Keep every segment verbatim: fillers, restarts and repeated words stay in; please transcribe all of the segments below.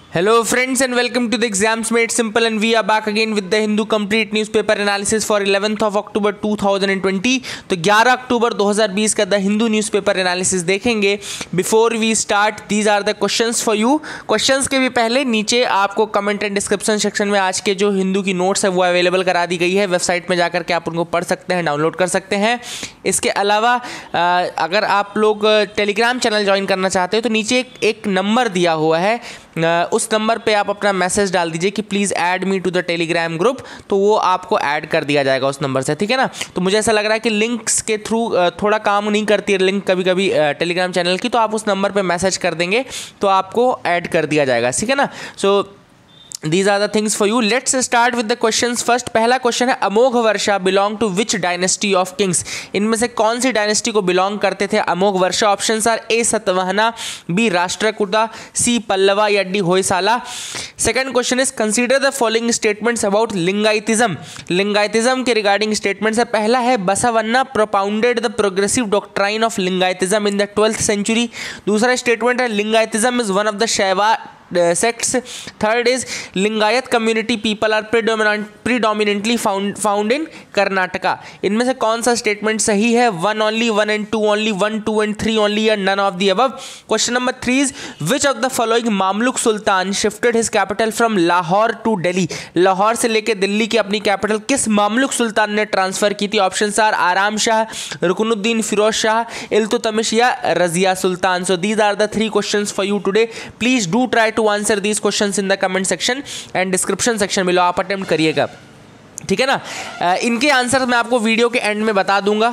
Hello friends and welcome to the Exams Made Simple, and we are back again with the Hindu complete newspaper analysis for eleventh of October two thousand twenty। तो ग्यारह अक्टूबर दो हज़ार बीस का the Hindu newspaper analysis देखेंगे। Before we start these are the questions for you. Questions के भी पहले नीचे आपको कमेंट एंड डिस्क्रिप्शन सेक्शन में आज के जो हिंदू की नोट्स है वो अवेलेबल करा दी गई है। वेबसाइट में जाकर के आप उनको पढ़ सकते हैं, डाउनलोड कर सकते हैं। इसके अलावा अगर आप लोग टेलीग्राम चैनल ज्वाइन करना चाहते हो तो नीचे एक, एक नंबर दिया हुआ है, उस नंबर पे आप अपना मैसेज डाल दीजिए कि please add me to the Telegram group, तो वो आपको ऐड कर दिया जाएगा उस नंबर से, ठीक है ना। तो मुझे ऐसा लग रहा है कि लिंक्स के थ्रू थोड़ा काम नहीं करती है लिंक कभी कभी टेलीग्राम चैनल की, तो आप उस नंबर पे मैसेज कर देंगे तो आपको ऐड कर दिया जाएगा, ठीक है ना। So These are the things for you. Let's start with the questions first. पहला क्वेश्चन है, Amoghavarsha belong to which dynasty of kings. इनमें से कौन सी डायनेस्टी को बिलोंग करते थे Amoghavarsha? Options are A Satavahana, B Rashtrakuta, C Pallava या D Hoysala. Second question is, consider the following statements about Lingayatism. Lingayatism के रिगार्डिंग स्टेटमेंट्स है। पहला है, Basavanna propounded the progressive doctrine of Lingayatism in the twelfth century. दूसरा स्टेटमेंट है, Lingayatism is one of the Shaiva sects. Third is, Lingayat community people are predominant predominantly found found in Karnataka. इनमें से कौन सा स्टेटमेंट सही है? One only, one and two only, one two and three only, या none of the above? Question number three is, which of the following Mamluk sultan shifted his capital from Lahore to Delhi. Lahore से लेकर दिल्ली की अपनी कैपिटल किस Mamluk सुल्तान ने transfer की थी? Option are आराम शाह, रुकनुद्दीन फिरोज शाह, इल्तुतमिश या Razia Sultan. So these are the three questions for you today. Please do try to answer these questions in the comment section and description section below, आप अटेम्प्ट करिएगा, ठीक है ना। इनके आंसर मैं आपको वीडियो के एंड में बता दूंगा।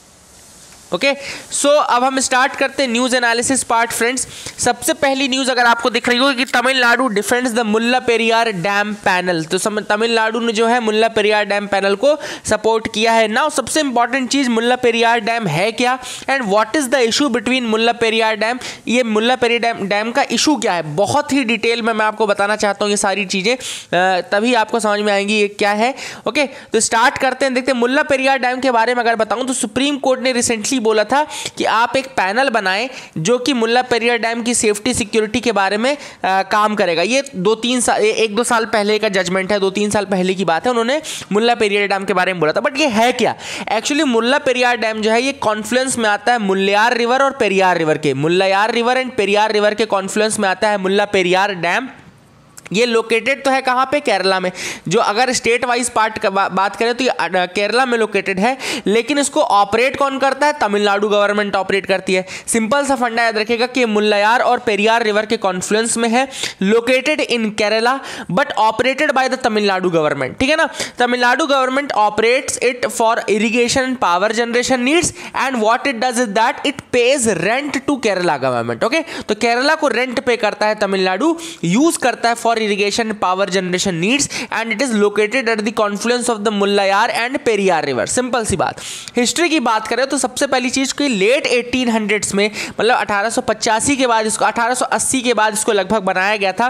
ओके सो अब हम स्टार्ट करते हैं न्यूज़ एनालिसिस पार्ट। फ्रेंड्स, सबसे पहली न्यूज़ अगर आपको दिख रही हो कि Tamil Nadu defends the Mullaperiyar dam panel. तो तमिलनाडु ने जो है मुल्ला पेरियार डैम पैनल को सपोर्ट किया है। नाउ सबसे इंपॉर्टेंट चीज़, मुल्ला पेरियार डैम है क्या and what is the issue between Mullaperiyar dam. ये मुल्ला पेरियार डैम डैम का इशू क्या है, बहुत ही डिटेल में मैं आपको बताना चाहता हूँ। ये सारी चीज़ें तभी आपको समझ में आएंगी ये क्या है। ओके तो स्टार्ट करते हैं, देखते हैं। मुल्ला पेरियार डैम के बारे में अगर बताऊँ तो सुप्रीम कोर्ट ने रिसेंटली बोला था कि आप एक पैनल बनाएं जो कि मुल्ला पेरियार डैम की सेफ्टी सिक्योरिटी के बारे में आ, काम करेगा। ये दो तीन साल एक दो साल पहले का जजमेंट है, दो तीन साल पहले की बात है, उन्होंने मुल्ला पेरियार डैम के बारे में बोला था। बट ये है क्या एक्चुअली? मुल्ला पेरियार डैम जो है ये कॉन्फ्लुएंस में आता है मुल्लायार रिवर और पेरियार रिवर के। Mullayar river and Periyar river के कॉन्फ्लुएंस में आता है मुल्ला पेरियार डैम। ये लोकेटेड तो है कहाँ पे? केरला में। जो अगर स्टेट वाइज पार्ट का बा, बात करें तो ये केरला में लोकेटेड है, लेकिन इसको ऑपरेट कौन करता है? तमिलनाडु गवर्नमेंट ऑपरेट करती है। सिंपल सा फंडा याद रखिएगा कि मुल्लायार और पेरियार रिवर के कॉन्फ्लुएंस में है, located in Kerala but operated by the Tamil Nadu government, ठीक है ना। Tamil Nadu government operates it for irrigation and power generation needs and what it does is that it pays rent to Kerala government. Okay तो केरला को रेंट पे करता है तमिलनाडु, यूज करता है for irrigation power generation needs and it is located at the confluence of the Mullayar and Periyar river. Simple सी बात। History की बात करें तो सबसे पहली चीज कि लेट एटीन हंड्रेड्स में, मतलब अठारह सौ पचासी के बाद इसको अठारह सौ अस्सी के बाद इसको लगभग बनाया गया था।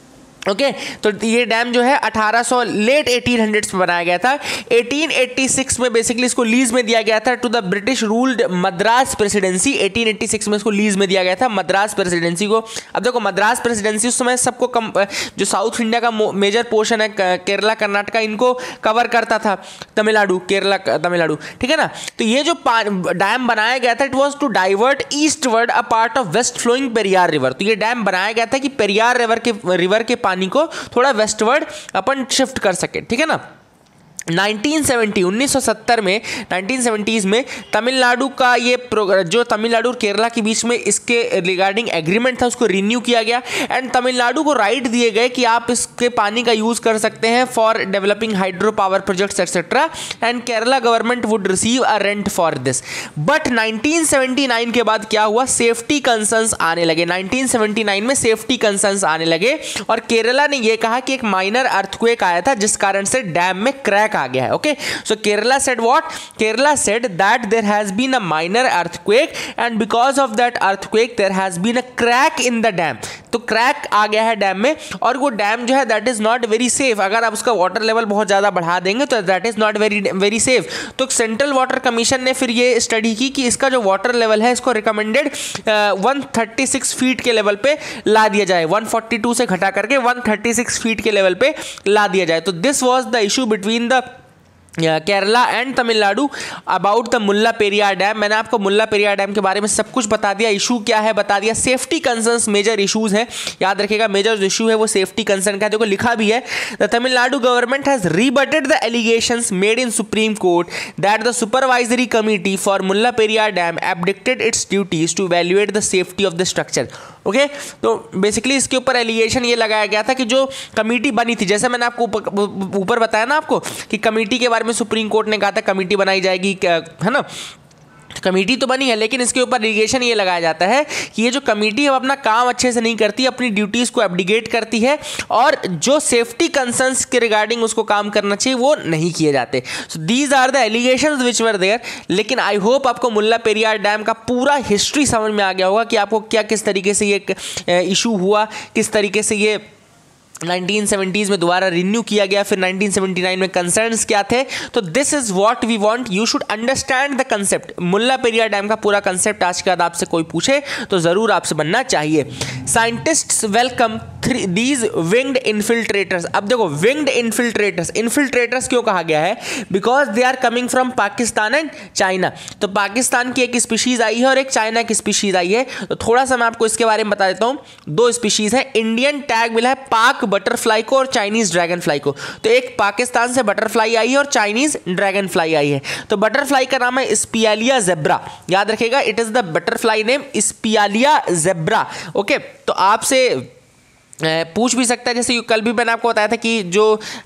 ओके okay, तो ये डैम जो है अठारह सौ लेट एटीन हंड्रेड्स में बनाया गया था। एटीन एटी सिक्स में बेसिकली इसको लीज में दिया गया था to the British ruled Madras presidency. Eighteen eighty six में इसको लीज में दिया गया था मद्रास प्रेसिडेंसी को। अब देखो मद्रास प्रेसिडेंसी उस समय सबको कम, जो साउथ इंडिया का मेजर पोर्शन है केरला कर्नाटका, इनको कवर करता था तमिलनाडु, केरला तमिलनाडु, ठीक है ना। तो ये जो डैम बनाया गया था it was to divert eastward a part of west flowing Periyar river. तो ये डैम बनाया गया था कि पेरियार रिवर के रिवर के पानी को थोड़ा वेस्टवर्ड अपन शिफ्ट कर सके, ठीक है ना। नाइनटीन सेवेंटी उन्नीस सौ सत्तर में नाइनटीन सेवेंटीज़ में तमिलनाडु का ये जो तमिलनाडु और केरला के बीच में इसके रिगार्डिंग एग्रीमेंट था उसको रिन्यू किया गया एंड तमिलनाडु को राइट दिए गए कि आप इसके पानी का यूज़ कर सकते हैं for developing hydro power projects etcetera and Kerala government would receive a rent for this. But nineteen seventy nine के बाद क्या हुआ? सेफ्टी कंसर्न्स आने लगे। नाइनटीन सेवेंटी नाइन में सेफ्टी कंसर्न्स आने लगे और केरला ने यह कहा कि एक माइनर अर्थक्वेक आया था जिस कारण से डैम में क्रैक आ गया है। Okay so Kerala said what? Kerala said that there has been a minor earthquake and because of that earthquake there has been a crack in the dam. तो क्रैक आ गया है डैम में, और वो डैम जो है that is not very safe. अगर आप उसका वाटर लेवल बहुत ज़्यादा बढ़ा देंगे तो that is not very very safe. तो सेंट्रल वाटर कमीशन ने फिर ये स्टडी की कि इसका जो वाटर लेवल है इसको recommended one thirty six feet के लेवल पे ला दिया जाए, वन फोर्टी टू से घटा करके वन थर्टी सिक्स फीट के लेवल पे ला दिया जाए। तो this was the issue between the Kerala and Tamil Nadu about the Mullaperiyar dam. मैंने आपको मुल्ला पेरियार डैम के बारे में सब कुछ बता दिया, इशू क्या है बता दिया, सेफ्टी कंसर्न्स मेजर इशूज हैं, याद रखिएगा मेजर इशू है वो सेफ्टी कंसर्न का है। देखो लिखा भी है, the Tamil Nadu government has rebutted the allegations made in supreme court that the supervisory committee for Mullaperiyar dam abdicated its duties to evaluate the safety of the structure. Okay okay? तो basically इसके ऊपर allegation ये लगाया गया था कि जो committee बनी थी, जैसे मैंने आपको ऊपर बताया ना आपको कि कमेटी के बारे में सुप्रीम कोर्ट ने कहा था कमेटी बनाई जाएगी, है ना, कमेटी तो बनी है, लेकिन इसके ऊपर एलिगेशन ये लगाया जाता है कि ये जो कमेटी है वो अपना काम अच्छे से नहीं करती, अपनी ड्यूटीज़ को एब्डिकेट करती है, और जो सेफ्टी कंसर्न्स के रिगार्डिंग उसको काम करना चाहिए वो नहीं किए जाते। So these are the allegations which were there. लेकिन आई होप आपको मुल्ला पेरियार डैम का पूरा हिस्ट्री समझ में आ गया होगा कि आपको क्या किस तरीके से ये इशू हुआ, किस तरीके से ये नाइनटीन सेवेंटीज़ में दोबारा रिन्यू किया गया, फिर नाइनटीन सेवेंटी नाइन में कंसर्न्स क्या थे। तो this is what we want, you should understand the concept. Mullaperiyar dam का पूरा कंसेप्ट आज के बाद आपसे कोई पूछे तो ज़रूर आपसे बनना चाहिए। Scientists welcome three these winged infiltrators. अब देखो विंग्ड इन्फिल्ट्रेटर्स, इन्फिल्ट्रेटर्स क्यों कहा गया है? Because they are coming from Pakistan and China. तो पाकिस्तान की एक स्पीशीज़ आई है और एक चाइना की स्पीशीज़ आई है। तो थोड़ा सा मैं आपको इसके बारे में बता देता हूँ। दो स्पीशीज़ है, इंडियन टैग मिला है पाक बटरफ्लाई को और चाइनीज ड्रैगन फ्लाई को। तो एक पाकिस्तान से बटरफ्लाई आई है और चाइनीज ड्रैगन फ्लाई आई है। तो बटरफ्लाई का नाम है स्पियालिया जेब्रा, याद रखिएगा, it is the butterfly name Spialia zebra. Okay, तो आपसे पूछ भी सकता है, जैसे कल भी मैंने आपको बताया था कि जो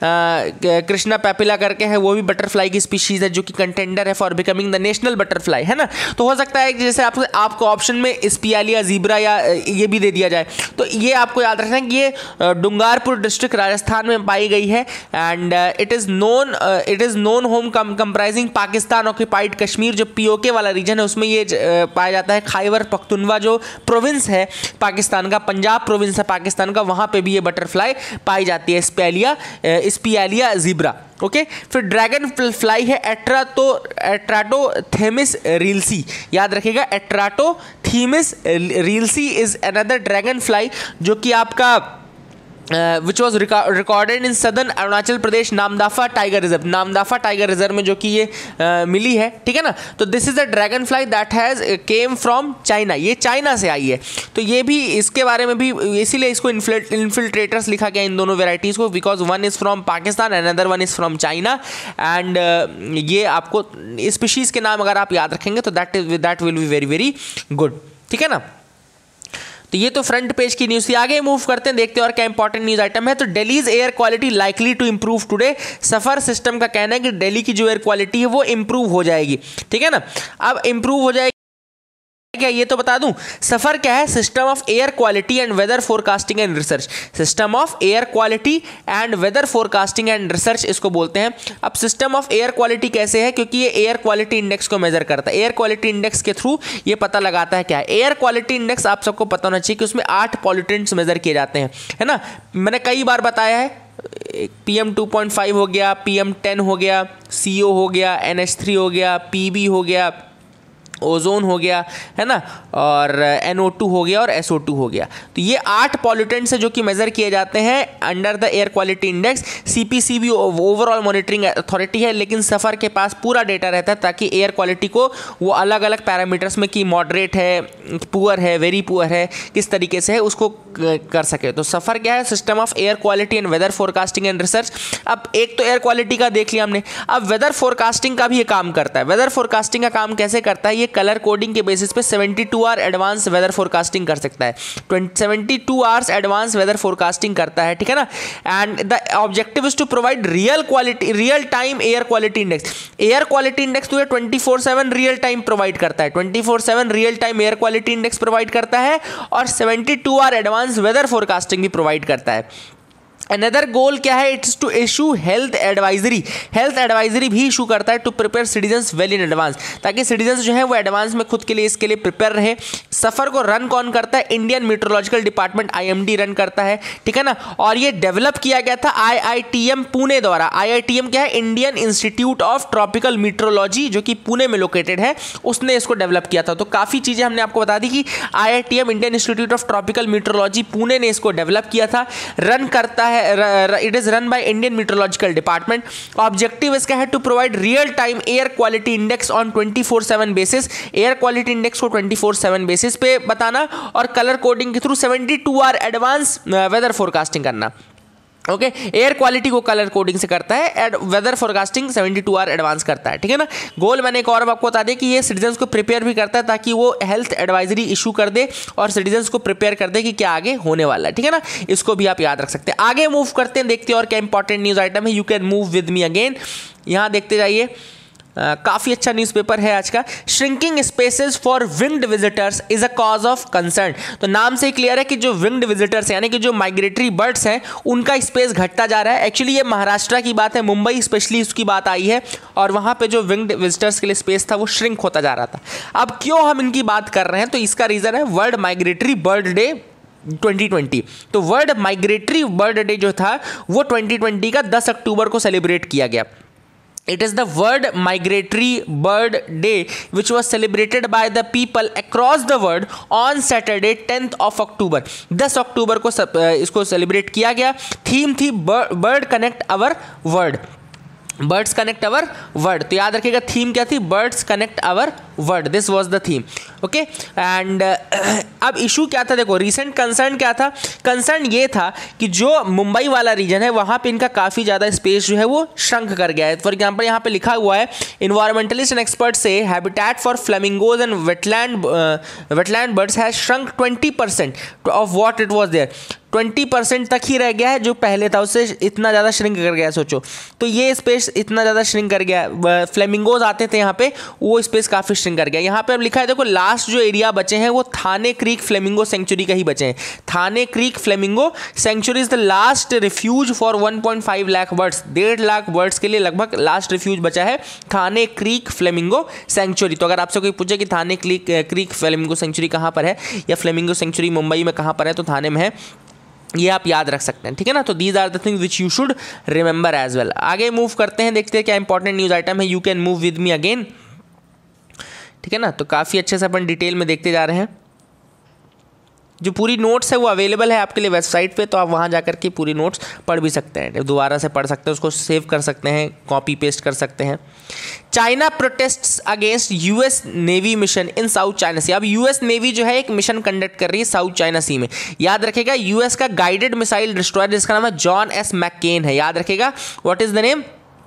कृष्णा पैपिला करके है वो भी बटरफ्लाई की स्पीशीज़ है जो कि कंटेंडर है for becoming the national butterfly, है ना। तो हो सकता है कि जैसे आप, आपको ऑप्शन में स्पियालिया ज़ीब्रा या ये भी दे दिया जाए। तो ये आपको याद रखना है कि ये डूंगरपुर डिस्ट्रिक्ट राजस्थान में पाई गई है and it is known it is known home comprising Pakistan occupied Kashmir, जो पीओके वाला रीजन है उसमें ये पाया जाता है। खैबर पख्तूनवा जो प्रोविंस है पाकिस्तान का, पंजाब प्रोविंस है पाकिस्तान का, वहां पे भी ये बटरफ्लाई पाई जाती है, स्पियालिया स्पियालिया ज़ीब्रा। ओके, फिर ड्रैगन फ्लाई है एट्राटो एट्राटोथेमिस रील्सी, याद रखिएगा, Atratothemis reelsi is another dragon fly जो कि आपका which was recorded in southern Arunachal Pradesh Namdapha tiger reserve, Namdapha tiger reserve में जो कि ये uh, मिली है, ठीक है ना। तो this is a dragon fly that has came from China, ये चाइना से आई है। तो ये भी, इसके बारे में भी इसीलिए इसको इन्फिल्ट्रेटर्स लिखा गया इन दोनों वेराइटीज़ को, because one is from Pakistan and other one is from China. And ये आपको स्पीशीज़ के नाम अगर आप याद रखेंगे तो that is that will be very very good, ठीक है ना। तो ये तो फ्रंट पेज की न्यूज़ थी। आगे मूव करते हैं, देखते हैं और क्या इंपॉर्टेंट न्यूज़ आइटम है। तो Delhi's air quality likely to improve today. SAFAR system का कहना है कि दिल्ली की जो एयर क्वालिटी है वो इंप्रूव हो जाएगी, ठीक है ना। अब इंप्रूव हो जाएगी क्या, ये तो बता दूं। सफर क्या है? System of air quality and weather forecasting and research. System of air quality and weather forecasting and research इसको बोलते हैं। अब सिस्टम ऑफ एयर क्वालिटी कैसे है? क्योंकि ये एयर क्वालिटी इंडेक्स को मेजर करता है। एयर क्वालिटी इंडेक्स के थ्रू ये पता लगाता है क्या है एयर क्वालिटी इंडेक्स। आप सबको पता होना चाहिए कि उसमें आठ पॉल्यूटेंट्स मेजर किए जाते हैं, है ना। मैंने कई बार बताया है, P M two point five हो गया, पी एम टेन हो गया, सी ओ हो गया, एन एच थ्री हो गया, पी बी हो गया, ओजोन हो गया, है ना, और एन ओ टू हो गया और एस ओ टू हो गया। तो ये आठ पॉल्यूटेंट्स है जो कि मेजर किए जाते हैं under the air quality index. C P C भी ओवरऑल मॉनिटरिंग अथॉरिटी है, लेकिन सफ़र के पास पूरा डेटा रहता है ताकि एयर क्वालिटी को वो अलग अलग पैरामीटर्स में कि मॉडरेट है, पुअर है, वेरी पुअर है, किस तरीके से है उसको कर सके। तो सफ़र क्या है? System of air quality and weather forecasting and research. अब एक तो एयर क्वालिटी का देख लिया हमने, अब वेदर फोरकास्टिंग का भी ये काम करता है। वेदर फोरकास्टिंग का काम कैसे करता है? ये कलर कोडिंग के बेसिस पे seventy two hour advance weather forecasting कर सकता है। Seventy two hours advance weather forecasting करता है, ठीक है ना। And the objective is to provide real quality real time air quality index. Air quality index तो ये twenty four seven real time provide करता है, twenty four seven real time air quality index provide करता है और seventy two hour advance weather forecasting भी provide करता है। अनदर गोल क्या है, it's to issue health advisory, health advisory भी इशू करता है to prepare citizens well in advance, ताकि सिटीजन्स जो है वो एडवांस में खुद के लिए इसके लिए प्रिपेयर रहे। सफ़र को रन कौन करता है, Indian meteorological department IMD run करता है, ठीक है ना। और ये डेवलप किया गया था आईआईटीएम पुणे द्वारा। आईआईटीएम क्या है, Indian institute of tropical meteorology, जो कि पुणे में लोकेटेड है, उसने इसको डेवलप किया था। तो काफ़ी चीज़ें हमने आपको बता दी कि IITM Indian institute of tropical meteorology Pune ने इसको डेवलप किया था, रन करता है, it is run by Indian meteorological department. Objective इसका है to provide real time air quality index on twenty four seven basis, air quality index को twenty four seven basis पे बताना, और कलर कोडिंग के through seventy two hour advance weather forecasting करना। Okay okay, air quality को colour coding से करता है, and weather forecasting seventy two hour advance करता है, ठीक है ना। गोल मैंने एक और आपको बता दें कि ये सिटीजन्स को प्रिपेयर भी करता है ताकि वो हेल्थ एडवाइजरी इशू कर दे और सिटीजन्स को प्रिपेयर कर दे कि क्या आगे होने वाला है, ठीक है ना। इसको भी आप याद रख सकते हैं। आगे मूव करते हैं, देखते हैं और क्या इंपॉर्टेंट न्यूज़ आइटम है। You can move with me again, यहाँ देखते जाइए। Uh, काफ़ी अच्छा न्यूज़पेपर है आज का। Shrinking spaces for winged visitors is a cause of concern. तो नाम से ही क्लियर है कि जो विंग्ड विजिटर्स यानी कि जो माइग्रेटरी बर्ड्स हैं उनका स्पेस घटता जा रहा है। एक्चुअली ये महाराष्ट्र की बात है, मुंबई स्पेशली इसकी बात आई है, और वहाँ पे जो विंग्ड विजिटर्स के लिए स्पेस था वो श्रिंक होता जा रहा था। अब क्यों हम इनकी बात कर रहे हैं, तो इसका रीज़न है world migratory bird day twenty twenty. तो वर्ल्ड माइग्रेटरी बर्ड डे जो था वो ट्वेंटी ट्वेंटी का दस अक्टूबर को सेलिब्रेट किया गया। It is the World Migratory Bird Day which was celebrated by the people across the world on Saturday tenth of October। दस अक्टूबर को सब, इसको सेलिब्रेट किया गया। थीम थी bird connect our world, birds connect our world. तो याद रखिएगा थीम क्या थी, birds connect our world, this was the theme. Okay and अब इशू क्या था, देखो रिसेंट कंसर्न क्या था। कंसर्न ये था कि जो मुंबई वाला रीजन है वहाँ पे इनका काफ़ी ज़्यादा स्पेस जो है वो श्रंक कर गया है। फॉर एग्जाम्पल यहाँ पे लिखा हुआ है, इन्वायरमेंटलिस्ट एंड एक्सपर्ट से habitat for flamingos and wetland wetland birds has shrunk twenty percent of what it was there. Twenty percent तक ही रह गया है जो पहले था, उससे इतना ज़्यादा श्रिंक कर गया है। सोचो तो ये स्पेस इतना ज़्यादा श्रिंक कर गया। फ्लेमिंगोज आते थे यहाँ पे, वो स्पेस काफ़ी श्रिंक कर गया। यहाँ पे अब लिखा है देखो, लास्ट जो एरिया बचे हैं वो थाने क्रीक फ्लेमिंगो सेंचुरी का ही बचे हैं। Thane creek flamingo sanctuary is the last refuge for one point five lakh birds. डेढ़ लाख बर्ड्स के लिए लगभग लास्ट रिफ्यूज बचा है थाने क्रीक फ्लेमिंगो सेंचुरी। तो अगर आपसे कोई पूछे कि Thane creek creek flamingo sanctuary कहाँ पर है, या फ्लेमिंगो सेंचुरी मुंबई में कहाँ पर है, तो थाने में है, ये आप याद रख सकते हैं, ठीक है ना। तो these are the things which you should remember as well. आगे मूव करते हैं, देखते हैं क्या इंपॉर्टेंट न्यूज़ आइटम है। You can move with me again, ठीक है ना। तो काफ़ी अच्छे से अपन डिटेल में देखते जा रहे हैं। जो पूरी नोट्स है वो अवेलेबल है आपके लिए वेबसाइट पे, तो आप वहाँ जाकर के पूरी नोट्स पढ़ भी सकते हैं, दोबारा से पढ़ सकते हैं, उसको सेव कर सकते हैं, कॉपी पेस्ट कर सकते हैं। China protests against US navy mission in south China sea. अब यूएस नेवी जो है एक मिशन कंडक्ट कर रही है साउथ चाइना सी में। याद रखेगा यूएस का गाइडेड मिसाइल डिस्ट्रॉयर जिसका नाम है जॉन एस मैकेन है। याद रखेगा what is the name,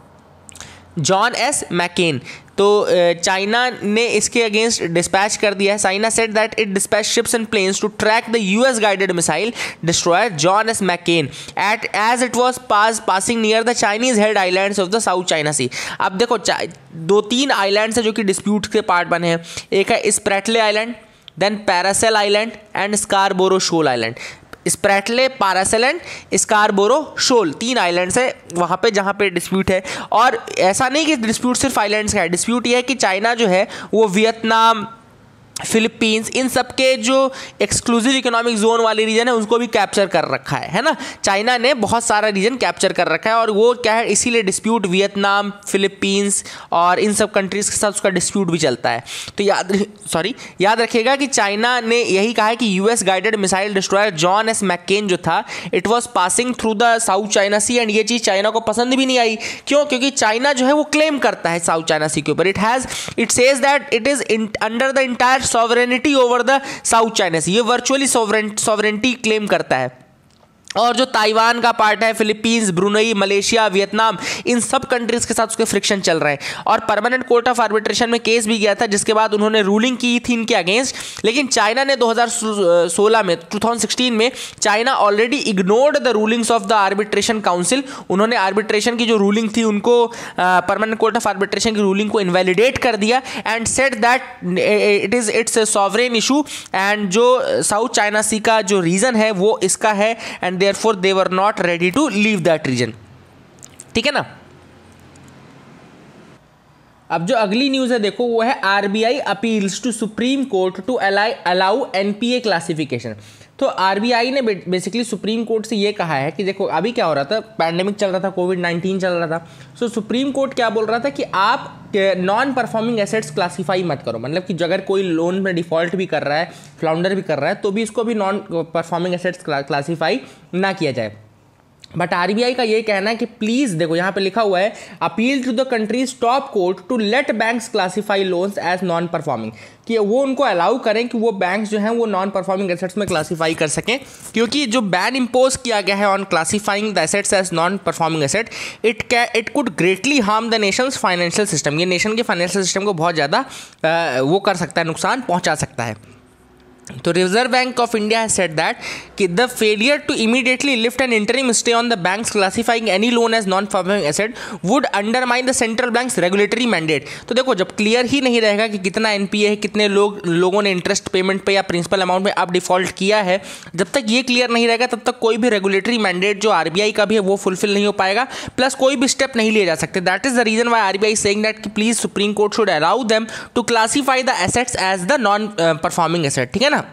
John S McCain. तो चाइना ने इसके अगेंस्ट डिस्पैच कर दिया है। China said that it dispatch ships and planes to track the US guided missile destroyer John S McCain at as it was pass passing near the Chinese head islands of the south China sea. अब देखो दो तीन islands है जो कि dispute के part बने हैं। एक है Spratly island, then Paracel island and Scarborough shoal island. Spratly, Paracel and Scarborough shoal, तीन आइलैंड्स है वहाँ पे जहाँ पे डिस्प्यूट है। और ऐसा नहीं कि डिस्प्यूट सिर्फ आइलैंड्स का है, डिस्प्यूट ये है कि चाइना जो है वो वियतनाम, फिलीपींस, इन सब के जो एक्सक्लूसिव इकोनॉमिक जोन वाले रीजन है उसको भी कैप्चर कर रखा है है ना। चाइना ने बहुत सारा रीजन कैप्चर कर रखा है और वो क्या है, इसीलिए डिस्प्यूट वियतनाम, फिलीपींस और इन सब कंट्रीज़ के साथ उसका डिस्प्यूट भी चलता है। तो याद सॉरी याद रखिएगा कि चाइना ने यही कहा है कि US guided missile destroyer John S McCain जो था it was passing through the south China sea, and ये चीज़ चाइना को पसंद भी नहीं आई। क्यों? क्योंकि चाइना जो है वो क्लेम करता है साउथ चाइना सी के ऊपर, it has it says that it is under the entire sovereignty over the south China Sea. ये वर्चुअली सॉवरेनिटी क्लेम करता है। और जो ताइवान का पार्ट है, फिलीपींस, ब्रुनई, मलेशिया, वियतनाम, इन सब कंट्रीज़ के साथ उसके फ्रिक्शन चल रहे हैं। और परमानेंट कोर्ट ऑफ आर्बिट्रेशन में केस भी गया था जिसके बाद उन्होंने रूलिंग की थी इनके अगेंस्ट। लेकिन चाइना ने दो हज़ार सोलह में दो हज़ार सोलह में China already ignored the rulings of the arbitration council. उन्होंने आर्बिट्रेशन की जो रूलिंग थी उनको, परमानेंट कोर्ट ऑफ आर्बिट्रेशन की रूलिंग को इनवैलिडेट कर दिया and said that it is its sovereign issue, and जो साउथ चाइना सी का जो रीज़न है वो इसका है, and therefore they were not ready to leave that region. ठीक है ना। अब जो अगली न्यूज़ है देखो वो है RBI appeals to Supreme Court to allow NPA classification. तो आरबीआई ने बेसिकली सुप्रीम कोर्ट से ये कहा है कि देखो अभी क्या हो रहा था, पैंडेमिक चल रहा था, कोविड नाइन्टीन चल रहा था, सो सुप्रीम कोर्ट क्या बोल रहा था कि आप नॉन परफॉर्मिंग एसेट्स क्लासीफाई मत करो, मतलब कि अगर कोई लोन में डिफॉल्ट भी कर रहा है, फ्लाउंडर भी कर रहा है, तो भी इसको भी नॉन परफॉर्मिंग एसेट्स क्लासीफाई ना किया जाए। बट आरबीआई का ये कहना है कि प्लीज देखो यहाँ पे लिखा हुआ है appeal to the country's top court to let banks classify loans as non performing, कि वो उनको अलाउ करें कि वो बैंक्स जो हैं वो नॉन परफॉर्मिंग एसेट्स में क्लासीफाई कर सकें, क्योंकि जो बैन इम्पोज किया गया है on classifying the assets as non performing asset, it it could greatly harm the nation's financial system. ये नेशन के फाइनेंशियल सिस्टम को बहुत ज़्यादा वो कर सकता है, नुकसान पहुँचा सकता है। तो Reserve Bank of India has said that कि the failure to immediately lift an interim stay on the banks classifying any loan as non performing asset would undermine the central bank's regulatory mandate. तो देखो जब clear ही नहीं रहेगा कि कितना NPA है, कितने लोग लोगों ने इंटरेस्ट पेमेंट पे या प्रिंसिपल अमाउंट में अब डिफॉल्ट किया है, जब तक ये क्लियर नहीं रहेगा तब तक कोई भी रेगुलेटरी मैंडेट जो आरबीआई का भी है वो फुलफिल नहीं हो पाएगा, प्लस कोई भी स्टेप नहीं लिए जा सकते। That is the reason why RBI saying that कि please Supreme Court should allow them to classify the assets as the non performing asset. ठीक है ना।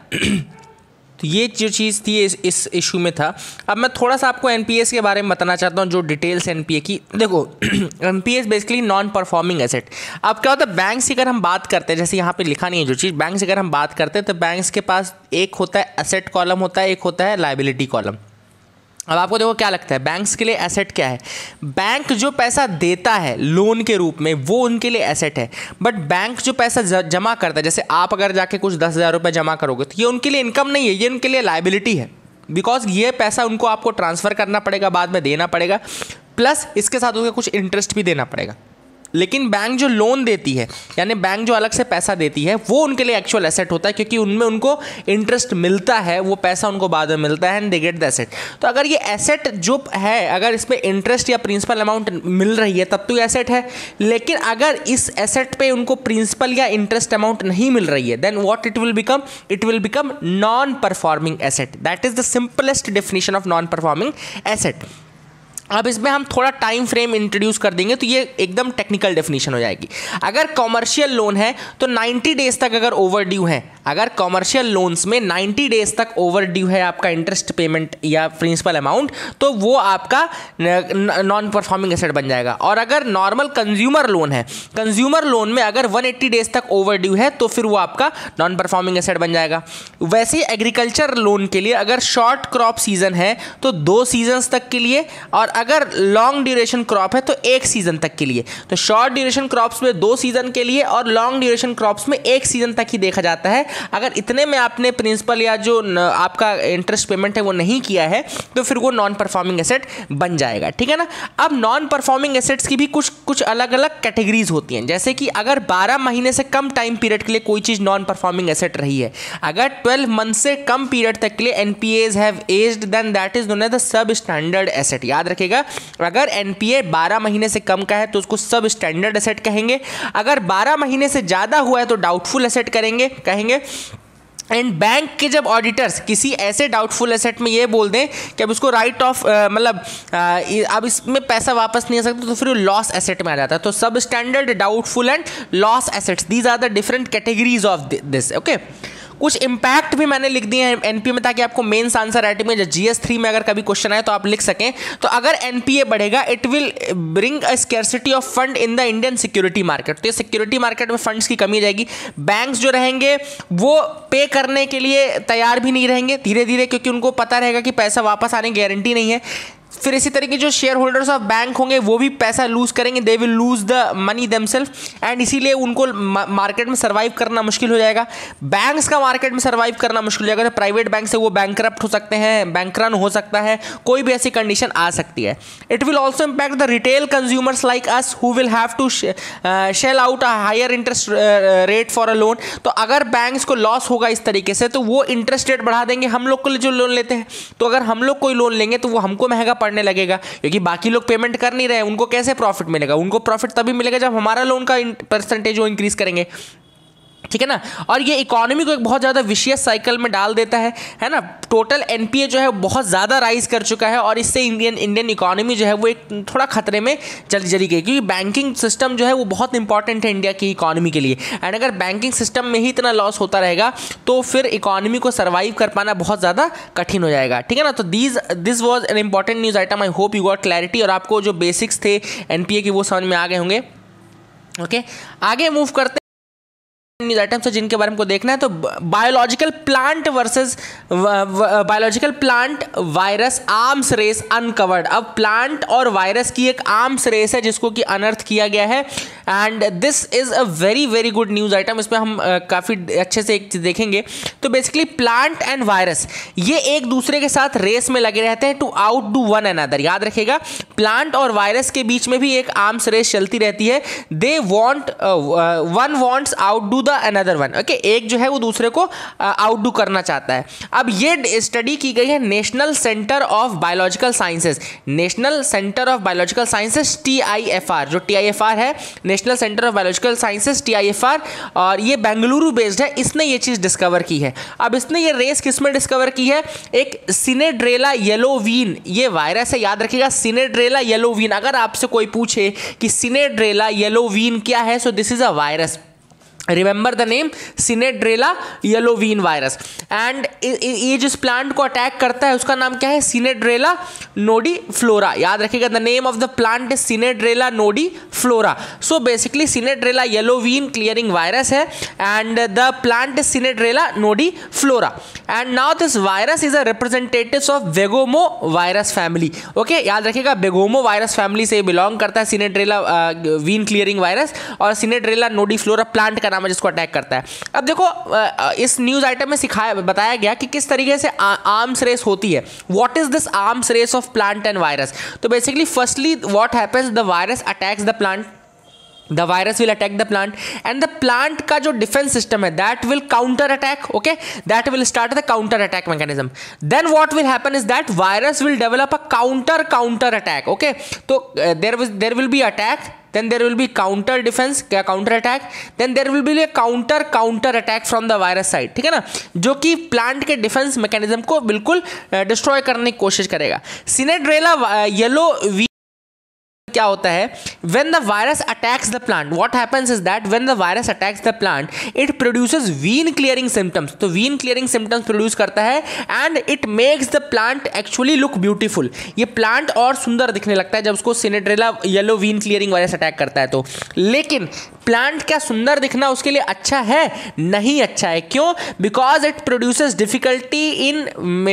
तो ये जो चीज़ थी इस इस इशू में था। अब मैं थोड़ा सा आपको एनपीएस के बारे में बताना चाहता हूँ, जो डिटेल्स एनपीए की। देखो NPAs basically non performing asset. अब क्या होता है, बैंक से अगर हम बात करते हैं, जैसे यहाँ पे लिखा नहीं है जो चीज़, बैंक से अगर हम बात करते हैं तो बैंक्स के पास एक होता है एसेट कॉलम होता है, एक होता है लायबिलिटी कॉलम। अब आपको देखो क्या लगता है बैंक्स के लिए एसेट क्या है? बैंक जो पैसा देता है लोन के रूप में वो उनके लिए एसेट है, बट बैंक जो पैसा जमा करता है, जैसे आप अगर जाके कुछ दस हज़ार रुपये जमा करोगे तो ये उनके लिए इनकम नहीं है, ये उनके लिए लायबिलिटी है, बिकॉज ये पैसा उनको आपको ट्रांसफ़र करना पड़ेगा, बाद में देना पड़ेगा, प्लस इसके साथ उसका कुछ इंटरेस्ट भी देना पड़ेगा। लेकिन बैंक जो लोन देती है, यानी बैंक जो अलग से पैसा देती है, वो उनके लिए एक्चुअल एसेट होता है, क्योंकि उनमें उनको इंटरेस्ट मिलता है, वो पैसा उनको बाद में मिलता है and they get the asset. तो अगर ये एसेट जो है, अगर इसमें इंटरेस्ट या प्रिंसिपल अमाउंट मिल रही है तब तो ये एसेट है, लेकिन अगर इस एसेट पे उनको प्रिंसिपल या इंटरेस्ट अमाउंट नहीं मिल रही है, then what it will become, it will become non performing asset. That is the simplest definition of non performing asset. अब इसमें हम थोड़ा टाइम फ्रेम इंट्रोड्यूस कर देंगे तो ये एकदम टेक्निकल डेफिनेशन हो जाएगी। अगर कॉमर्शियल लोन है तो नब्बे डेज तक अगर ओवर ड्यू है, अगर कॉमर्शियल लोन्स में नब्बे डेज तक ओवर ड्यू है आपका इंटरेस्ट पेमेंट या प्रिंसिपल अमाउंट, तो वो आपका नॉन परफॉर्मिंग एसेट बन जाएगा। और अगर नॉर्मल कंज्यूमर लोन है, कंज्यूमर लोन में अगर एक सौ अस्सी डेज तक ओवर ड्यू है तो फिर वो आपका नॉन परफॉर्मिंग एसेट बन जाएगा। वैसे ही एग्रीकल्चर लोन के लिए अगर शॉर्ट क्रॉप सीजन है तो दो सीजन्स तक के लिए, और अगर लॉन्ग ड्यूरेशन क्रॉप है तो एक सीजन तक के लिए। तो शॉर्ट ड्यूरेशन क्रॉप्स में दो सीजन के लिए और लॉन्ग ड्यूरेशन क्रॉप्स में एक सीजन तक ही देखा जाता है। अगर इतने में आपने प्रिंसिपल या जो आपका इंटरेस्ट पेमेंट है वो नहीं किया है तो फिर वो नॉन परफॉर्मिंग एसेट बन जाएगा। ठीक है ना। अब नॉन परफॉर्मिंग एसेट्स की भी कुछ कुछ अलग अलग कैटेगरीज होती हैं, जैसे कि अगर बारह महीने से कम टाइम पीरियड के लिए कोई चीज़ नॉन परफॉर्मिंग एसेट रही है, अगर ट्वेल्व मंथ से कम पीरियड तक के लिए NPAs have aged, then that is known as the substandard asset. याद रखिएगा, अगर एनपीए बारह महीने से कम का है तो उसको सब स्टैंडर्ड एसेट कहेंगे, अगर बारह महीने से ज़्यादा हुआ है तो डाउटफुल एसेट करेंगे कहेंगे। एंड बैंक के जब ऑडिटर्स किसी ऐसे डाउटफुल एसेट में ये बोल दें कि अब उसको राइट ऑफ मतलब अब इसमें पैसा वापस नहीं आ सकता, तो फिर वो लॉस एसेट में आ जाता है। तो substandard, doubtful and loss assets, these are the different categories of this. Okay, कुछ इंपैक्ट भी मैंने लिख दिए हैं एनपीए में, ताकि आपको मेंस आंसर राइटिंग में जीएस थ्री में अगर कभी क्वेश्चन आए तो आप लिख सकें। तो अगर एनपीए बढ़ेगा, it will bring a scarcity of fund in the Indian security market. तो ये सिक्योरिटी मार्केट में फंड्स की कमी जाएगी, बैंक्स जो रहेंगे वो पे करने के लिए तैयार भी नहीं रहेंगे धीरे धीरे, क्योंकि उनको पता रहेगा कि पैसा वापस आने की गारंटी नहीं है। फिर इसी तरीके जो शेयर होल्डर्स ऑफ बैंक होंगे वो भी पैसा लूज करेंगे, they will lose the money themselves, and इसीलिए उनको मार्केट में सर्वाइव करना मुश्किल हो जाएगा। बैंक्स का मार्केट में सर्वाइव करना मुश्किल हो जाएगा, तो प्राइवेट बैंक से वो बैंकरप्ट हो सकते हैं, बैंक रन हो सकता है, कोई भी ऐसी कंडीशन आ सकती है। It will also impact the retail consumers like us who will have to shell out a higher interest rate for a loan. तो अगर बैंक्स को लॉस होगा इस तरीके से तो वो इंटरेस्ट रेट बढ़ा देंगे हम लोग को जो लोन लेते हैं। तो अगर हम लोग कोई लोन लेंगे तो वो हमको महंगा पड़ने लगेगा, क्योंकि बाकी लोग पेमेंट कर नहीं रहे, उनको कैसे प्रॉफिट मिलेगा? उनको प्रॉफिट तभी मिलेगा जब हमारा लोन का परसेंटेज वो इंक्रीज करेंगे। ठीक है ना। और ये इकोनॉमी को एक बहुत ज़्यादा विशियस साइकिल में डाल देता है है ना। टोटल एनपीए जो है बहुत ज़्यादा राइज कर चुका है और इससे इंडियन इंडियन इकोनॉमी जो है वो एक थोड़ा खतरे में चली चली गई, क्योंकि बैंकिंग सिस्टम जो है वो बहुत इंपॉर्टेंट है इंडिया की इकोनॉमी के लिए। एंड अगर बैंकिंग सिस्टम में ही इतना लॉस होता रहेगा तो फिर इकोनॉमी को सर्वाइव कर पाना बहुत ज़्यादा कठिन हो जाएगा, ठीक है ना। तो these this was an important news item. I hope you got clarity और आपको जो बेसिक्स थे एनपीए की वो समझ में आ गए होंगे। ओके, आगे मूव करते न्यूज आइटम्स है जिनके बारे में को देखना है। तो biological plant versus biological plant virus arms race uncovered. अब प्लांट और वायरस की एक आर्म्स रेस है जिसको कि अनर्थ किया गया है and this is a very very good news item. इसमें हम uh, काफ़ी अच्छे से एक चीज़ देखेंगे। तो बेसिकली प्लांट एंड वायरस ये एक दूसरे के साथ रेस में लगे रहते हैं to outdo one another. याद रखिएगा, प्लांट और वायरस के बीच में भी एक आर्म्स रेस चलती रहती है। They want one wants outdo the other one. Okay, एक जो है वो दूसरे को आउटडू uh, करना चाहता है। अब ये स्टडी की गई है National Centre of Biological Sciences, National Centre of Biological Sciences T I F R, जो टी आई एफ आर है National Centre of Biological Sciences T I F R, और ये बेंगलुरु बेस्ड है। इसने ये चीज़ डिस्कवर की है। अब इसने ये रेस किस में डिस्कवर की है? एक सिनेड्रेला येलोवीन ये वायरस है। याद रखिएगा, सिनेड्रेला येलोवीन। अगर आपसे कोई पूछे कि सिनेड्रेला येलोवीन क्या है, so this is a virus. Remember the name, Synedrella yellow vein virus. And ये जिस प्लांट को अटैक करता है उसका नाम क्या है? सिनेड्रेला नोडीफ्लोरा। याद रखिएगा, the name of the plant is Synedrella nodiflora. So basically Synedrella yellow vein clearing virus है and the plant is Synedrella nodiflora. And now this virus is a representative of begomovirus family. Okay, याद रखिएगा, begomovirus family से belong करता है सिनेड्रेला Wien clearing virus, और सिनेड्रेला नोडीफ्लोरा plant का नाम है जिसको अटैक करता है। अब देखो, इस न्यूज आइटम में सिखाया बताया गया कि किस तरीके से आर्म्स रेस होती है। What is this arms race of plant and virus? तो basically firstly what happens, the virus attacks the plant, the virus will attack the plant and the plant का जो defense system है that will counter attack. Okay, that will start the counter attack mechanism. Then what will happen is that virus will develop a counter counter attack. Okay, तो uh, there was there will be attack, then there will be counter defense, counter attack, then there will be a counter counter attack from the virus side. ठीक है ना, जो कि plant के defence mechanism को बिल्कुल destroy करने की कोशिश करेगा। सिनेड्रेला येलो क्या होता है? when the virus attacks the plant, what happens is that when the virus attacks the plant, it produces vein clearing symptoms. तो vein clearing symptoms produce करता है and it makes the plant actually look beautiful. ये plant और सुंदर दिखने लगता है जब उसको Synedrella yellow vein clearing virus attack करता है तो। लेकिन प्लांट क्या सुंदर दिखना उसके लिए अच्छा है? नहीं अच्छा है। क्यों? Because it produces difficulty in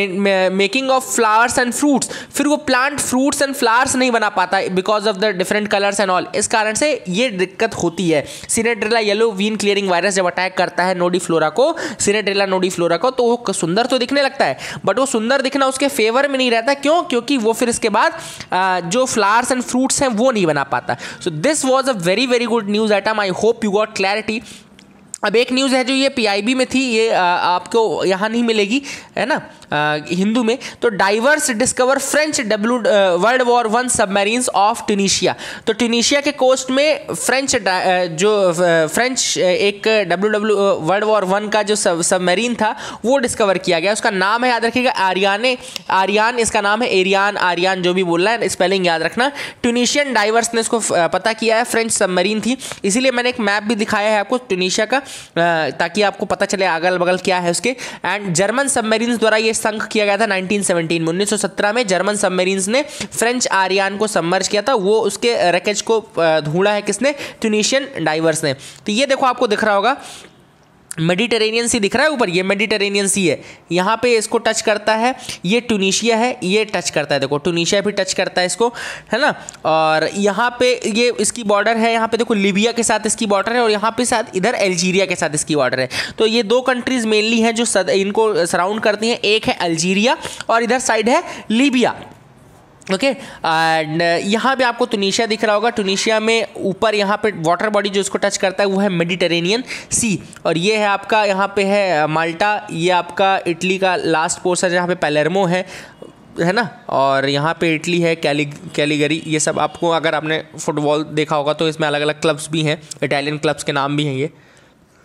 making of flowers and fruits. फिर वो प्लांट फ्रूट्स एंड फ्लावर्स नहीं बना पाता because of the different colours and all. इस कारण से ये दिक्कत होती है। Synedrella yellow vein clearing virus जब अटैक करता है नोडीफ्लोरा को, सिनेड्रेला नोडीफ्लोरा को, तो वो सुंदर तो दिखने लगता है बट वो सुंदर दिखना उसके फेवर में नहीं रहता। क्यों? क्योंकि वो फिर इसके बाद जो फ्लावर्स एंड फ्रूट्स हैं वो नहीं बना पाता। So this was a very very good news item. I hope you got clarity. अब एक न्यूज़ है जो ये पीआईबी में थी, ये आ, आपको यहाँ नहीं मिलेगी, है ना, आ, हिंदू में। तो divers discover French W world war one submarines of Tunisia. तो ट्यूनीशिया के कोस्ट में फ्रेंच जो फ्रेंच एक W W world war one का जो सब सबमरीन था वो डिस्कवर किया गया। उसका नाम है, याद रखिएगा, आर्याने आर्यान इसका नाम है, एरियान आर्यान जो भी बोल रहा है, स्पेलिंग याद रखना। ट्यूनीशियन डाइवर्स ने इसको पता किया है, फ्रेंच सबमरीन थी। इसीलिए मैंने एक मैप भी दिखाया है आपको ट्यूनीशिया का, ताकि आपको पता चले अगल बगल क्या है उसके। एंड जर्मन सबमरीन्स द्वारा ये संक किया गया था नाइनटीन सेवनटीन में, उन्नीस सौ सत्रह में जर्मन सबमरीन्स ने फ्रेंच आर्यान को सबमर्ज किया था। वो उसके रैकेज को ढूंढा है किसने? ट्यूनीशियन डाइवर्स ने। तो ये देखो आपको दिख रहा होगा मेडिटेरेनियन सी दिख रहा है ऊपर, ये मेडिटेरेनियन सी है। यहाँ पे इसको टच करता है, ये ट्यूनीशिया है, ये टच करता है, देखो ट्यूनीशिया भी टच करता है इसको, है ना। और यहाँ पे ये इसकी बॉर्डर है, यहाँ पे देखो लीबिया के साथ इसकी बॉर्डर है, और यहाँ पे साथ इधर अल्जीरिया के साथ इसकी बॉर्डर है। तो ये दो कंट्रीज मेनली हैं जो सद, इनको सराउंड करती हैं। एक है अल्जीरिया और इधर साइड है लीबिया। ओके, एंड यहाँ पे आपको ट्यूनीशिया दिख रहा होगा। ट्यूनीशिया में ऊपर यहाँ पे वाटर बॉडी जो इसको टच करता है वो है मेडिटेरेनियन सी, और ये है आपका यहाँ पे है माल्टा, ये आपका इटली का लास्ट पोर्शन जहाँ पे पैलेर्मो है है ना, और यहाँ पे इटली है, कैली कैलीगरी। ये सब आपको, अगर आपने फुटबॉल देखा होगा तो इसमें अलग अलग क्लब्स भी हैं, इटालियन क्लब्स के नाम भी हैं ये।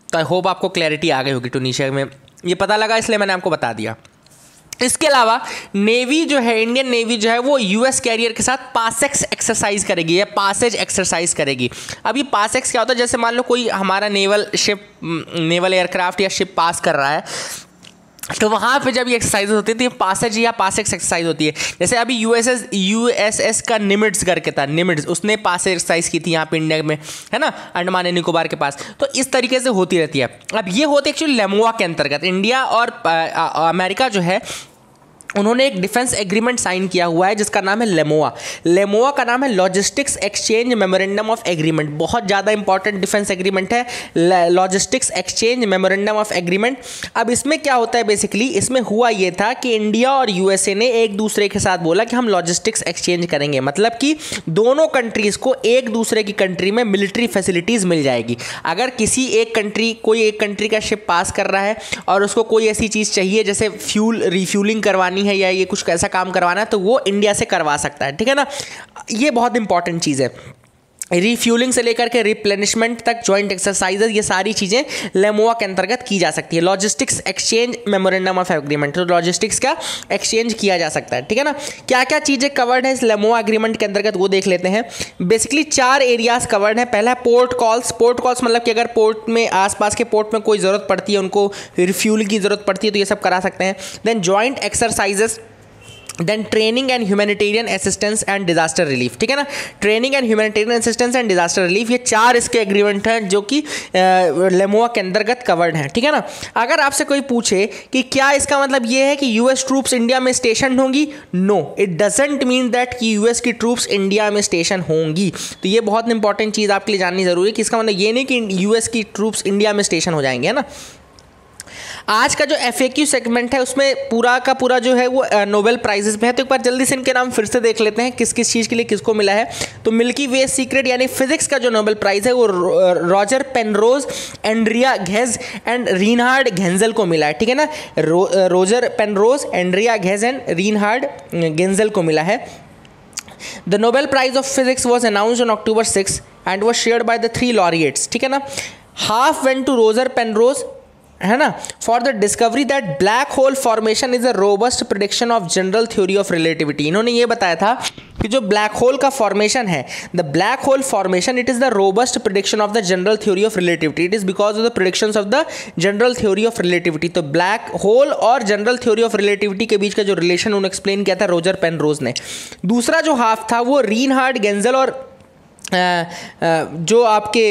तो आई होप आपको क्लैरिटी आ गई होगी टूनिशिया में, ये पता लगा इसलिए मैंने आपको बता दिया। इसके अलावा नेवी जो है, इंडियन नेवी जो है वो यूएस कैरियर के साथ पासेक्स एक्सरसाइज करेगी या पासेज एक्सरसाइज करेगी। अब ये पासेक्स क्या होता है, जैसे मान लो कोई हमारा नेवल शिप, नेवल एयरक्राफ्ट या शिप पास कर रहा है, तो वहाँ पे जब ये एक्सरसाइज होती थी पासेज या पासेक्स एक्सरसाइज होती है। जैसे अभी यूएसएस यूएसएस का निमिट्स करके था, निमिट्स उसने पासेज एक्सरसाइज की थी यहाँ पे इंडिया में, है ना, अंडमान एंड निकोबार के पास। तो इस तरीके से होती रहती है। अब ये होती है एक्चुअली लेमोआ के अंतर्गत। इंडिया और अमेरिका जो है उन्होंने एक डिफेंस एग्रीमेंट साइन किया हुआ है जिसका नाम है लेमोआ। लेमोआ का नाम है logistics exchange memorandum of agreement. बहुत ज़्यादा इंपॉर्टेंट डिफेंस एग्रीमेंट है logistics exchange memorandum of agreement. अब इसमें क्या होता है, बेसिकली इसमें हुआ ये था कि इंडिया और यूएसए ने एक दूसरे के साथ बोला कि हम लॉजिस्टिक्स एक्सचेंज करेंगे, मतलब कि दोनों कंट्रीज़ को एक दूसरे की कंट्री में मिलिट्री फैसिलिटीज़ मिल जाएगी। अगर किसी एक कंट्री, कोई एक कंट्री का शिप पास कर रहा है और उसको कोई ऐसी चीज़ चाहिए जैसे फ्यूल रिफ्यूलिंग करवानी है या ये कुछ ऐसा काम करवाना है, तो वो इंडिया से करवा सकता है, ठीक है ना। ये बहुत इंपॉर्टेंट चीज़ है। रिफ्यूलिंग से लेकर के रिप्लेनिशमेंट तक जॉइंट एक्सरसाइजेज, ये सारी चीज़ें लेमोआ के अंतर्गत की जा सकती है। Logistics exchange memorandum of agreement, तो लॉजिस्टिक्स का एक्सचेंज किया जा सकता है, ठीक है ना। क्या क्या चीज़ें कवर्ड है इस लेमोआ एग्रीमेंट के अंतर्गत वो देख लेते हैं। बेसिकली चार एरियाज कवर्ड है। पहला है पोर्ट कॉल्स। पोर्ट कॉल्स मतलब कि अगर पोर्ट में, आसपास के पोर्ट में कोई ज़रूरत पड़ती है, उनको रिफ्यूलिंग की ज़रूरत पड़ती है, तो ये सब करा सकते हैं। Then joint exercises, then training and humanitarian assistance and disaster relief, ठीक है ना। Training and humanitarian assistance and disaster relief, ये चार इसके एग्रीमेंट हैं जो कि लेमोआ के अंतर्गत कवर्ड हैं, ठीक है ना। अगर आपसे कोई पूछे कि क्या इसका मतलब ये है कि यूएस ट्रूप्स इंडिया में स्टेशन होंगी, no, it doesn't mean that कि यूएस की ट्रूप्स इंडिया में स्टेशन होंगी। तो ये बहुत इंपॉर्टेंट चीज़ आपके लिए जाननी जरूरी है कि इसका मतलब ये नहीं कि यूएस की ट्रूप्स इंडिया में स्टेशन हो जाएंगे, है ना। आज का जो एफएक्यू सेगमेंट है उसमें पूरा का पूरा जो है वो नोबेल प्राइजेस में है। तो एक बार जल्दी से इनके नाम फिर से देख लेते हैं किस किस चीज़ के लिए किसको मिला है। तो मिल्की वे सीक्रेट यानी फिजिक्स का जो नोबेल प्राइज है वो Roger Penrose, Andrea Ghez and Reinhard Genzel को मिला है, ठीक है ना। रो, Roger Penrose, Andrea Ghez and Reinhard Genzel को मिला है। The Nobel Prize of Physics was announced on October sixth and was shared by the three laureates, ठीक है ना। Half went to Roger Penrose, है ना, for the discovery that black hole formation is a robust prediction of general theory of relativity. इन्होंने ये बताया था कि जो ब्लैक होल का फॉर्मेशन है, the black hole formation, it is the robust prediction of the general theory of relativity. It is because of the predictions of the general theory of relativity. तो black hole और general theory of relativity के बीच का जो relation उन्होंने explain किया था Roger Penrose ने। दूसरा जो हाफ था वो रीनहार्ड गेंजल और जो आपके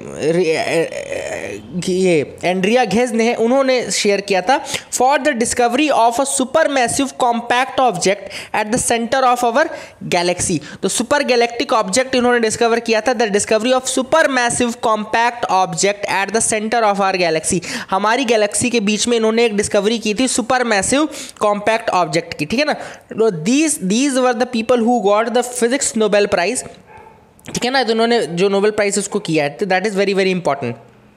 ये एंड्रिया घेज ने उन्होंने शेयर किया था, for the discovery of a supermassive compact object at the centre of our galaxy. तो सुपर गैलेक्टिक ऑब्जेक्ट इन्होंने डिस्कवर किया था, the discovery of supermassive compact object at the centre of our galaxy. हमारी galaxy के बीच में इन्होंने एक डिस्कवरी की थी सुपर मैसिव कॉम्पैक्ट ऑब्जेक्ट की, ठीक है ना। These these were the people who got the physics Nobel prize, ठीक है ना। तो उन्होंने जो नोबेल प्राइज उसको किया है, तो that is very very important.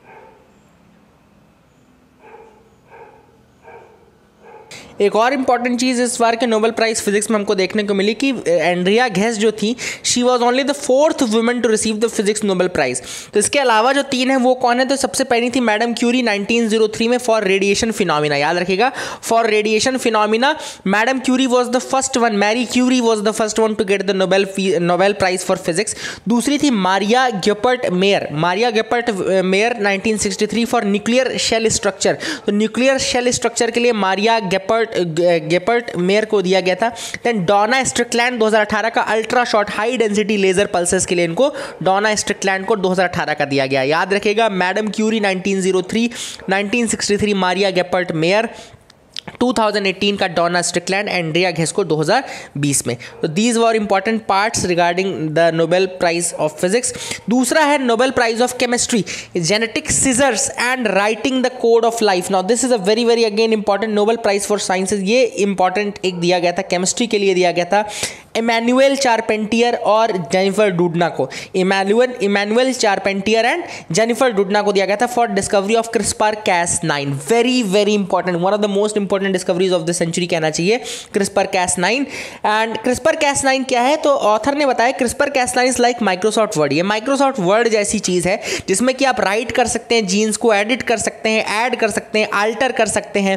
एक और इंपॉर्टेंट चीज़ इस बार के नोबेल प्राइज फिजिक्स में हमको देखने को मिली कि एंड्रिया घेज जो थी, she was only the fourth women to receive the physics Nobel prize. तो इसके अलावा जो तीन है वो कौन है, तो सबसे पहली थी Madam Curie nineteen o three में फॉर रेडिएशन फिनोमिना। याद रखिएगा, for radiation phenomena Madam Curie was the first one, Marie Curie was the first one to get the Nobel Nobel prize for physics. दूसरी थी Maria Goeppert Mayer, Maria Goeppert Mayer nineteen sixty three for nuclear shell structure. तो nuclear shell structure के लिए Maria गेपर्ट गेपर्ट mayor को दिया गया था। Then डोना Strickland दो हज़ार अठारह का ultra short high density laser pulses के लिए इनको डोना स्ट्रिकलैंड को दो हज़ार अठारह का दिया गया। याद रखिएगा, madam Curie nineteen o three, nineteen sixty three Maria Goeppert Mayer, two thousand eighteen का डोना स्ट्रिकलैंड, एंड्रिया घेज को दो हज़ार बीस में। तो these were important parts regarding the Nobel prize of physics. दूसरा है Nobel prize of chemistry, genetic scissors and writing the code of life. Now this is a very very again important Nobel prize for sciences. ये important एक दिया गया था, chemistry के लिए दिया गया था। इमैनुअल चारपेंटियर और जेनिफर डूडना को, Emmanuelle Emmanuelle Charpentier and Jennifer Doudna को दिया गया था for discovery of CRISPR Cas nine. Very very important, one of the most important discoveries of the century कहना चाहिए CRISPR Cas nine. And CRISPR Cas nine क्या है, तो author ने बताया CRISPR Cas nine is like Microsoft Word. ये Microsoft Word जैसी चीज़ है जिसमें कि आप राइट कर सकते हैं, जीन्स को एडिट कर सकते हैं, ऐड कर सकते हैं, आल्टर कर सकते हैं।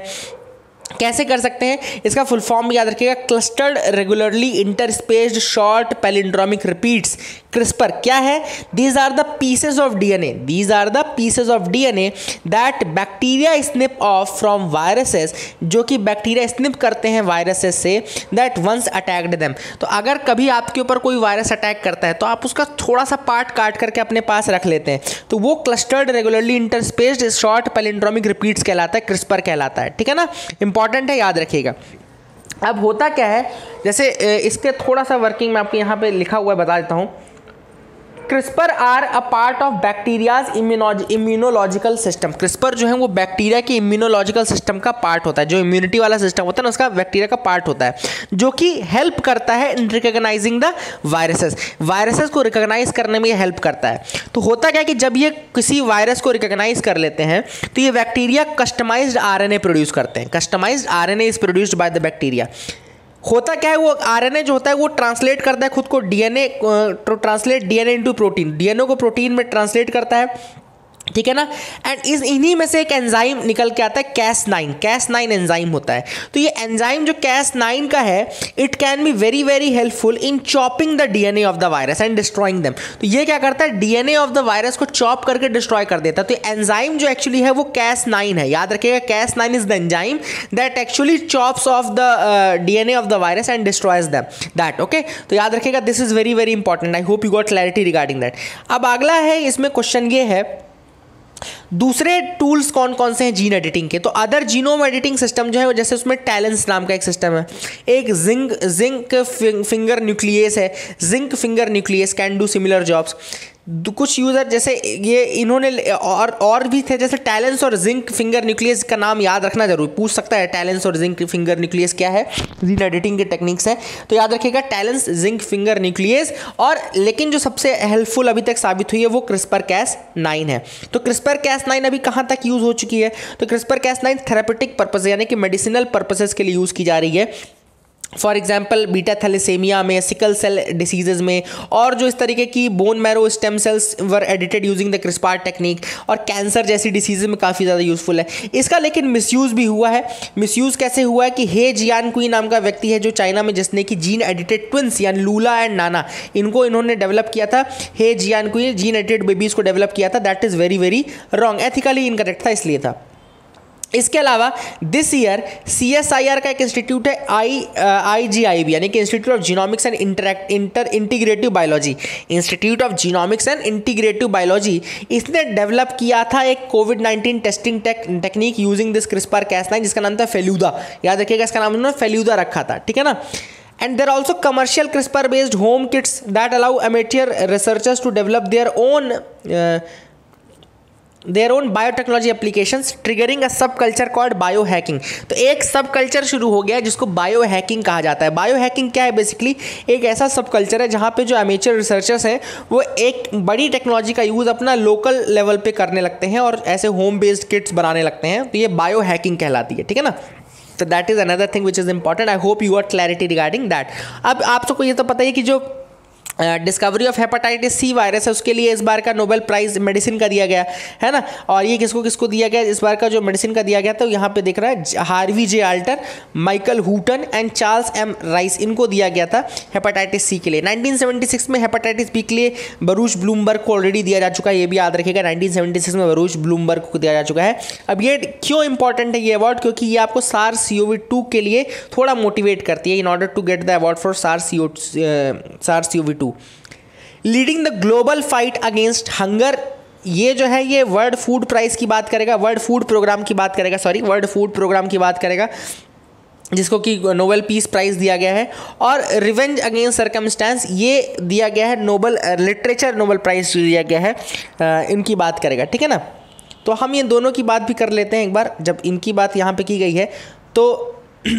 कैसे कर सकते हैं, इसका फुल फॉर्म याद रखिएगा, clustered regularly interspaced short palindromic repeats. CRISPR क्या है, these are the pieces of DNA, these are the pieces of DNA that bacteria snip off from viruses, जो कि बैक्टीरिया स्निप करते हैं वायरसेस से, दैट वंस अटैक्ड देम। तो अगर कभी आपके ऊपर कोई वायरस अटैक करता है तो आप उसका थोड़ा सा पार्ट काट करके अपने पास रख लेते हैं, तो वो clustered regularly interspaced short palindromic repeats कहलाता है, क्रिस्पर कहलाता है। ठीक है ना, इंपॉर्टेंट है, याद रखिएगा। अब होता क्या है, जैसे इसके थोड़ा सा वर्किंग मैं आपको यहाँ पे लिखा हुआ बता देता हूँ। CRISPR are a part of bacteria's immunological system. CRISPR जो है वो बैक्टीरिया के इम्यूनोलॉजिकल सिस्टम का पार्ट होता है, जो इम्यूनिटी वाला सिस्टम होता है ना उसका बैक्टीरिया का पार्ट होता है, जो कि हेल्प करता है in recognising the viruses. Viruses को रिकॉग्नाइज करने में ये हेल्प करता है। तो होता क्या है कि जब ये किसी वायरस को रिकॉग्नाइज कर लेते हैं तो ये बैक्टीरिया कस्टमाइज्ड आरएनए प्रोड्यूस करते हैं। Customised RNA is produced by the bacteria. होता क्या है, वो आरएनए जो होता है वो ट्रांसलेट करता है खुद को DNA, translate DNA into protein, DNA को प्रोटीन में ट्रांसलेट करता है। ठीक है ना, एंड इस इन्हीं में से एक एंजाइम निकल के आता है Cas nine. Cas nine enzyme होता है। तो ये एंजाइम जो कैस नाइन का है, it can be very very helpful in chopping the DNA of the virus and destroying them. तो ये क्या करता है, डीएनए ऑफ द वायरस को चॉप करके डिस्ट्रॉय कर देता है। तो एंजाइम जो एक्चुअली है वो कैस नाइन है, याद रखिएगा। Cas nine is the enzyme that actually chops off the DNA of the virus and destroys them that. Okay, तो याद रखिएगा, this is very very important. I hope you got clarity regarding that. अब अगला है, इसमें question ये है, दूसरे टूल्स कौन कौन से हैं जीन एडिटिंग के। तो अदर जीनोम एडिटिंग सिस्टम जो है, जैसे उसमें टैलेंस नाम का एक सिस्टम है, एक जिंक जिंक फिंगर न्यूक्लियस है, zinc finger nucleus can do similar jobs. कुछ यूज़र जैसे ये इन्होंने और और भी थे, जैसे टैलेंस और जिंक फिंगर न्यूक्लियस का नाम याद रखना जरूर पूछ सकता है। टैलेंस और जिंक फिंगर न्यूक्लियस क्या है, जीन एडिटिंग के टेक्निक्स है, तो याद रखिएगा टैलेंस, जिंक फिंगर न्यूक्लियस। और लेकिन जो सबसे हेल्पफुल अभी तक साबित हुई है वो क्रिस्पर कैस नाइन है। तो क्रिस्पर कैस नाइन अभी कहाँ तक यूज़ हो चुकी है, तो CRISPR Cas nine therapeutic purpose यानी कि मेडिसिनल पर्पसेस के लिए यूज़ की जा रही है। फॉर एग्जाम्पल बीटा थैलेसेमिया में, सिकल सेल डिसीजेज में, और जो इस तरीके की bone marrow stem cells were edited using the CRISPR technique, और कैंसर जैसी डिसीजेज में काफ़ी ज़्यादा यूजफुल है। इसका लेकिन मिसयूज़ भी हुआ है। मिसयूज़ कैसे हुआ है कि हे जियानकुई नाम का व्यक्ति है जो चाइना में, जिसने कि जीन एडिटेड ट्विंस यानी लूला एंड नाना, इनको इन्होंने डेवलप किया था। He Jiankui gene edited babies को डेवलप किया था, that is very very wrong, ethically incorrect था, इसलिए था। इसके अलावा this year C S I R का एक इंस्टीट्यूट है, आई आई जी आई बी यानी कि institute of genomics and interact inter integrative biology, institute of genomics and integrative biology, इसने डेवलप किया था एक Covid nineteen testing technique using this CRISPR Cas nine, जिसका नाम था फेल्यूदा। याद रखिएगा, इसका नाम उन्होंने फेल्यूदा रखा था। ठीक है ना। And there are also commercial CRISPR based home kits that allow amateur researchers to develop their own uh, their own biotechnology applications triggering a subculture called bio hacking. तो एक सब कल्चर शुरू हो गया है जिसको बायो हैकिंग कहा जाता है। बायो हैकिंग क्या है, बेसिकली एक ऐसा सब कल्चर है जहाँ पे जो एमेचर रिसर्चर्स हैं वो एक बड़ी टेक्नोलॉजी का यूज़ अपना लोकल लेवल पे करने लगते हैं और ऐसे होम बेस्ड किट्स बनाने लगते हैं, तो ये बायो हैकिंग कहलाती है। ठीक है ना। तो that is another thing which is important. I hope you got clarity regarding that. अब आप सबको ये तो पता ही है कि जो discovery of hepatitis C virus है उसके लिए इस बार का नोबेल प्राइज़ मेडिसिन का दिया गया है ना। और ये किसको किसको दिया गया इस बार का जो मेडिसिन का दिया गया था, यहाँ पे दिख रहा है Harvey J Alter, Michael Houghton and Charles M Rice, इनको दिया गया था हेपेटाइटिस सी के लिए। नाइनटीन सेवेंटी सिक्स में हेपेटाइटिस बी के लिए बरूच ब्लूमबर्ग को ऑलरेडी दिया जा चुका है, ये भी याद रखिएगा। नाइनटीन सेवेंटी सिक्स में बरूच ब्लूमबर्ग को दिया जा चुका है। अब ये क्यों इंपॉर्टेंट है ये अवार्ड, क्योंकि ये आपको SARS C O V two के लिए थोड़ा मोटिवेट करती है in order to get the award for SARS C O SARS C O V two. Leading the global fight against hunger, ये जो है ये वर्ल्ड फूड प्राइज़ की बात करेगा, वर्ल्ड फूड प्रोग्राम की बात करेगा, सॉरी वर्ल्ड फूड प्रोग्राम की बात करेगा, जिसको कि नोबेल पीस प्राइज़ दिया गया है। और रिवेंज अगेंस्ट सरकमस्टेंस ये दिया गया है, नोबेल लिटरेचर नोबेल प्राइज़ दिया गया है, आ, इनकी बात करेगा। ठीक है ना। तो हम ये दोनों की बात भी कर लेते हैं एक बार। जब इनकी बात यहाँ पे की गई है तो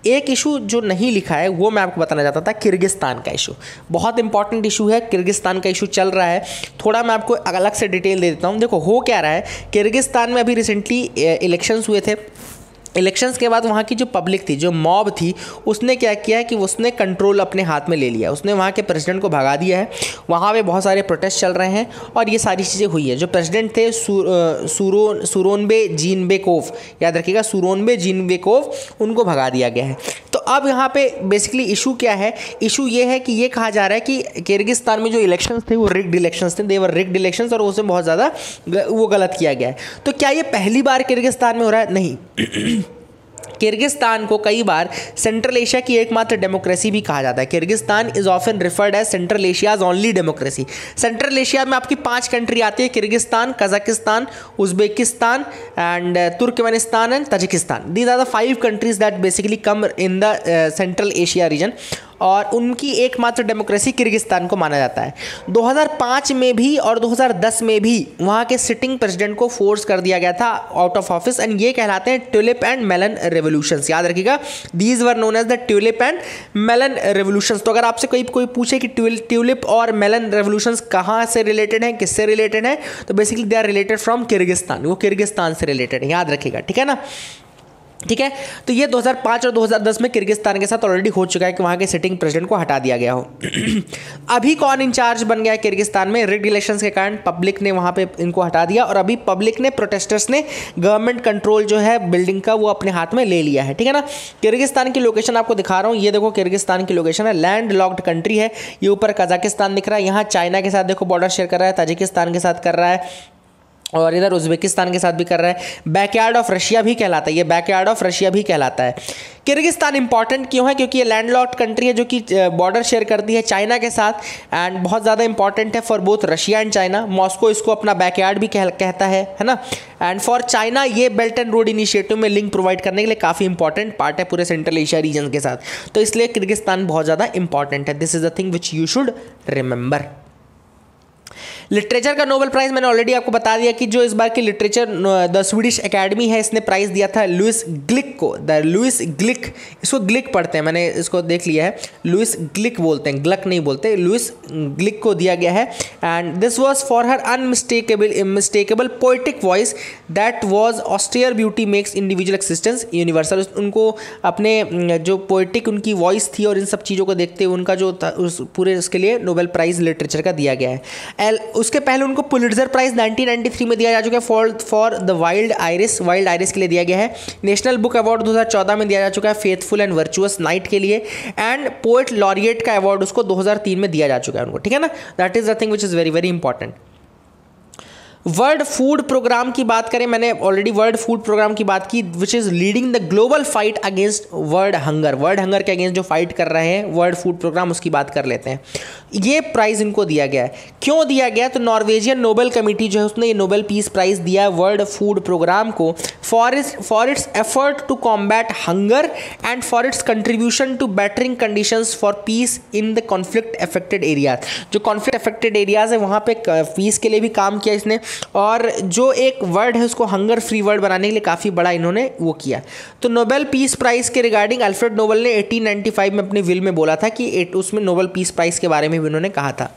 एक इशू जो नहीं लिखा है वो मैं आपको बताना चाहता था, किर्गिस्तान का इशू। बहुत इंपॉर्टेंट इशू है, किर्गिस्तान का इशू चल रहा है। थोड़ा मैं आपको अलग से डिटेल दे देता हूँ। देखो हो क्या रहा है, किर्गिस्तान में अभी रिसेंटली इलेक्शंस हुए थे। इलेक्शंस के बाद वहाँ की जो पब्लिक थी, जो मॉब थी, उसने क्या किया है कि उसने कंट्रोल अपने हाथ में ले लिया। उसने वहाँ के प्रेसिडेंट को भगा दिया है। वहाँ पे बहुत सारे प्रोटेस्ट चल रहे हैं और ये सारी चीज़ें हुई है। जो प्रेसिडेंट थे सूरो सूरोनबे जीनबेकोव, याद रखिएगा सूरोनबे जीनबेकोव, उनको भगा दिया गया है। तो अब यहाँ पे बेसिकली इशू क्या है, इशू ये है कि ये कहा जा रहा है कि किर्गिस्तान में जो इलेक्शंस थे वो रिग्ड इलेक्शंस थे, देवर रिग्ड इलेक्शंस, और उसमें बहुत ज़्यादा वो गलत किया गया है। तो क्या ये पहली बार किर्गिस्तान में हो रहा है? नहीं। किर्गिस्तान को कई बार सेंट्रल एशिया की एकमात्र डेमोक्रेसी भी कहा जाता है। Kyrgyzstan is often referred as Central Asia's only democracy. Central Asia में आपकी पांच कंट्री आती है, Kyrgyzstan, Kazakhstan, Uzbekistan and Turkmenistan and Tajikistan. These are the five countries that basically come in the Central Asia region, और उनकी एकमात्र democracy Kyrgyzstan को माना जाता है। दो हज़ार पाँच में भी और दो हज़ार दस में भी वहाँ के सिटिंग प्रेसिडेंट को फोर्स कर दिया गया था आउट ऑफ ऑफिस, एंड ये कहलाते हैं ट्यूलिप एंड मेलन रेवोल्यूशंस। याद रखिएगा, these were known as the tulip and melon revolutions. तो अगर आपसे कोई कोई पूछे कि ट्यूलिप और मेलन रेवोल्यूशंस कहाँ से रिलेटेड हैं, किससे रिलेटेड हैं, तो basically they are related from Kyrgyzstan, वो किर्गिस्तान से रिलेटेड है, याद रखिएगा, ठीक है ना। ठीक है, तो ये दो हज़ार पाँच और दो हज़ार दस में किर्गिस्तान के साथ ऑलरेडी हो चुका है कि वहाँ के सिटिंग प्रेसिडेंट को हटा दिया गया हो। अभी कौन इंचार्ज बन गया है किर्गिस्तान में? रिग्ड इलेक्शंस के कारण पब्लिक ने वहाँ पे इनको हटा दिया, और अभी पब्लिक ने, प्रोटेस्टर्स ने गवर्नमेंट कंट्रोल जो है बिल्डिंग का वो अपने हाथ में ले लिया है, ठीक है ना। किर्गिस्तान की लोकेशन आपको दिखा रहा हूँ, ये देखो किर्गिस्तान की लोकेशन है, लैंड लॉक्ड कंट्री है। ये ऊपर कजाकिस्तान दिख रहा है, यहाँ चाइना के साथ देखो बॉर्डर शेयर कर रहा है, ताजिकिस्तान के साथ कर रहा है, और इधर उज्बेकिस्तान के साथ भी कर रहा है। बैकयार्ड ऑफ रशिया भी कहलाता है, ये बैकयार्ड ऑफ रशिया भी कहलाता है। किर्गिस्तान इंपॉर्टेंट क्यों है? क्योंकि ये लैंडलॉक्ड कंट्री है जो कि बॉर्डर शेयर करती है चाइना के साथ, एंड बहुत ज़्यादा इंपॉर्टेंट है for both Russia and China. Moscow इसको अपना बैकयार्ड भी कह, कहता है है ना। एंड फॉर चाइना ये बेल्ट एंड रोड इनिशिएटिव में लिंक प्रोवाइड करने के लिए काफ़ी इंपॉर्टेंट पार्ट है पूरे सेंट्रल एशिया रीजन के साथ। तो इसलिए किर्गिस्तान बहुत ज़्यादा इंपॉर्टेंट है। This is the thing which you should remember. Literature का नोबेल प्राइज मैंने ऑलरेडी आपको बता दिया कि जो इस बार की लिटरेचर द स्वीडिश एकेडमी है, इसने प्राइज दिया था लुइस ग्लिक को। द लुइस ग्लिक, इसको ग्लिक पढ़ते हैं, मैंने इसको देख लिया है, लुइस ग्लिक बोलते हैं, ग्लक नहीं बोलते, लुइस ग्लिक को दिया गया है। And this was for her unmistakable unmistakable poetic voice that was austere beauty makes individual existence universal. उनको अपने जो पोएटिक उनकी वॉइस थी और इन सब चीज़ों को देखते हुए उनका जो उस पूरे उसके लिए नोबेल प्राइज लिटरेचर का दिया गया है। एल उसके पहले उनको Pulitzer prize nineteen ninety three में दिया जा चुका है for for the Wild Iris, Wild Iris के लिए दिया गया है। नेशनल बुक अवार्ड दो हज़ार चौदह में दिया जा चुका है फेथफुल एंड वर्चुअस नाइट के लिए, एंड पोएट लॉरिएट का अवार्ड उसको दो हज़ार तीन में दिया जा चुका है उनको, ठीक है ना। That is the thing which is very very important. World food Programme की बात करें, मैंने ऑलरेडी वर्ल्ड फूड प्रोग्राम की बात की, which is leading the global fight against world hunger. World hunger के अगेंस्ट जो फाइट कर रहे हैं वर्ल्ड फूड प्रोग्राम, उसकी बात कर लेते हैं। ये प्राइज़ इनको दिया गया है। क्यों दिया गया? तो नॉर्वेजियन नोबेल कमेटी जो है उसने ये Nobel peace prize world food food प्रोग्राम को for its for its effort to combat hunger and for its contribution to bettering conditions for peace in the conflict affected areas. जो conflict affected areas है वहाँ पे piece के लिए भी काम किया इसने, और जो एक वर्ड है उसको हंगर फ्री वर्ड बनाने के लिए काफ़ी बड़ा इन्होंने वो किया। तो नोबेल पीस प्राइज़ के रिगार्डिंग अल्फ्रेड नोबेल ने अठारह सौ पचानवे में अपने विल में बोला था कि उसमें नोबेल पीस प्राइज़ के बारे में भी उन्होंने कहा था।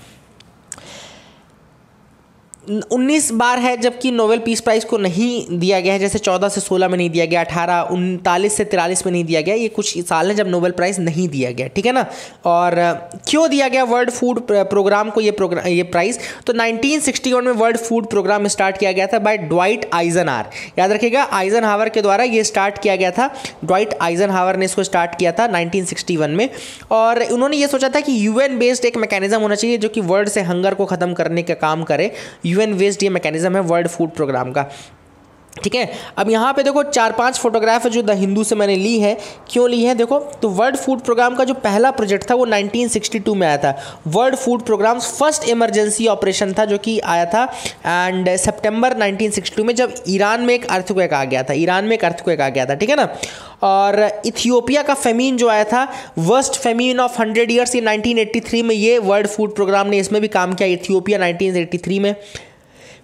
उन्नीस बार है जबकि नोबेल पीस प्राइज़ को नहीं दिया गया है, जैसे चौदह से सोलह में नहीं दिया गया, अठारह उनतालीस से तिरालीस में नहीं दिया गया। ये कुछ साल हैं जब नोबेल प्राइज़ नहीं दिया गया, ठीक है ना। और क्यों दिया गया वर्ल्ड फूड प्रोग्राम को ये प्रोग्राम ये प्राइज़? तो नाइनटीन सिक्सटी वन में वर्ल्ड फूड प्रोग्राम स्टार्ट किया गया था बाय ड्वाइट आइजनहावर। याद रखिएगा, आइजनहावर के द्वारा ये स्टार्ट किया गया था। ड्वाइट आइजनहावर ने इसको स्टार्ट किया था नाइनटीन सिक्सटी वन में, और उन्होंने ये सोचा था कि यूएन बेस्ड एक मैकेनिज्म होना चाहिए जो कि वर्ल्ड से हंगर को ख़त्म करने का काम करे। यूएन बेस्ड ये मैकेनिज्म है वर्ल्ड फूड प्रोग्राम का, ठीक है। अब यहाँ पे देखो चार पांच फोटोग्राफ है जो द हिंदू से मैंने ली है। क्यों ली है? देखो, तो वर्ल्ड फूड प्रोग्राम का जो पहला प्रोजेक्ट था वो नाइनटीन सिक्सटी टू में आया था। World food Programme first emergency operation था जो कि आया था एंड सितंबर नाइनटीन सिक्सटी टू में, जब ईरान में एक अर्थक्वेक आ गया था। ईरान में एक अर्थक्वेक आ गया था, ठीक है ना। और इथियोपिया का फेमीन जो आया था, worst famine of hundred years, ये नाइनटीन एट्टी थ्री में ये वर्ल्ड फूड प्रोग्राम ने इसमें भी काम किया, इथियोपिया नाइनटीन एट्टी थ्री में।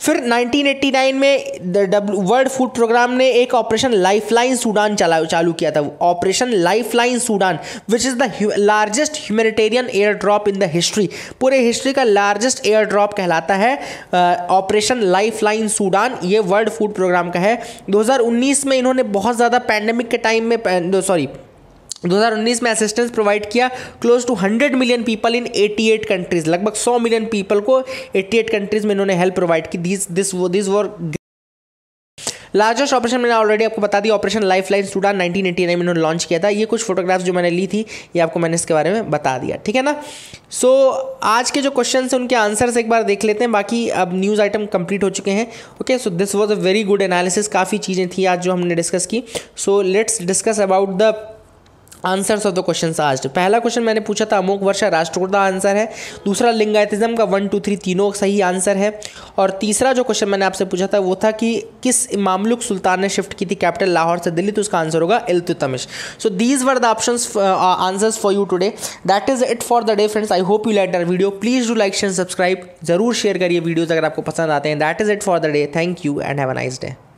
फिर नाइनटीन एटी नाइन में वर्ल्ड फूड प्रोग्राम ने एक ऑपरेशन लाइफलाइन सूडान चला चालू किया था, operation Lifeline Sudan which is the largest humanitarian air drop in the history, पूरे हिस्ट्री का लार्जेस्ट एयर ड्रॉप कहलाता है ऑपरेशन लाइफलाइन सूडान, ये वर्ल्ड फूड प्रोग्राम का है। दो हज़ार उन्नीस में इन्होंने बहुत ज़्यादा पैंडेमिक के टाइम में सॉरी दो हज़ार उन्नीस में असिस्टेंस प्रोवाइड किया close to hundred million people in अठासी कंट्रीज, लगभग सौ मिलियन पीपल को अट्ठासी कंट्रीज में इन्होंने हेल्प प्रोवाइड की। This this this were largest operation मैंने ऑलरेडी आपको बता दिया, operation Lifeline Sudan nineteen eighty nine में इन्होंने लॉन्च किया था। ये कुछ फोटोग्राफ्स जो मैंने ली थी ये आपको मैंने इसके बारे में बता दिया, ठीक है ना। सो so, आज के जो क्वेश्चन हैं उनके आंसर्स एक बार देख लेते हैं, बाकी अब न्यूज़ आइटम कंप्लीट हो चुके हैं। Okay, so this was a very good analysis, काफ़ी चीज़ें थी आज जो हमने डिस्कस की। So let's discuss about the answers of the question आज। पहला क्वेश्चन मैंने पूछा था अमोघ वर्षा राष्ट्रकूट का आंसर है, दूसरा लिंगायतिज्म का वन टू थ्री तीनों सही आंसर है, और तीसरा जो क्वेश्चन मैंने आपसे पूछा था वो था कि किस मामलुक सुल्तान ने शिफ्ट की थी कैपिटल लाहौर से दिल्ली, तो उसका आंसर होगा Iltutmish. So these were the options answers for you today. That is it for the day friends. I hope you like that video. Please do like share subscribe, जरूर share करिए videos अगर आपको पसंद आते हैं। That is it for the day. Thank you and have a nice day.